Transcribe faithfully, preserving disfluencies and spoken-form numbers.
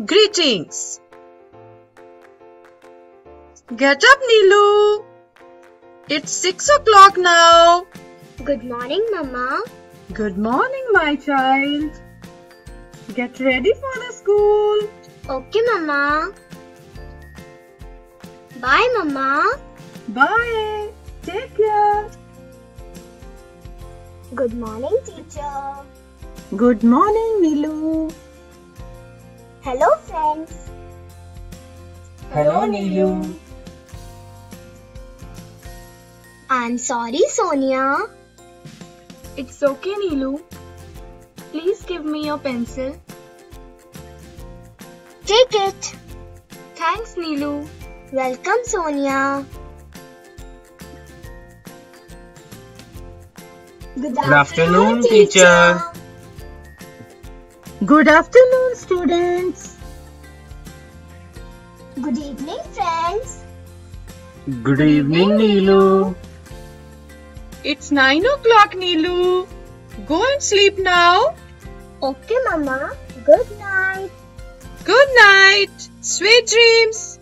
Greetings. Get up, Neelu. It's six o'clock now. Good morning, Mama. Good morning, my child. Get ready for the school. Okay, Mama. Bye, Mama. Bye. Take care. Good morning, teacher. Good morning, Neelu. Hello, friends. Hello, Neelu. I'm sorry, Sonia. It's okay, Neelu. Please give me your pencil. Take it. Thanks, Neelu. Welcome, Sonia. Good Good afternoon, teacher. Good afternoon, students. Good evening, friends. Good evening, Neelu. It's nine o'clock, Neelu. Go and sleep now. Okay, Mama. Good night. Good night. Sweet dreams.